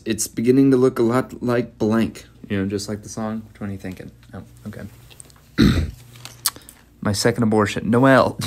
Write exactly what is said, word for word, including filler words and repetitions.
it's beginning to look a lot like blank. You know, just like the song. Which one are you thinking? Oh, okay. My second abortion. Noelle,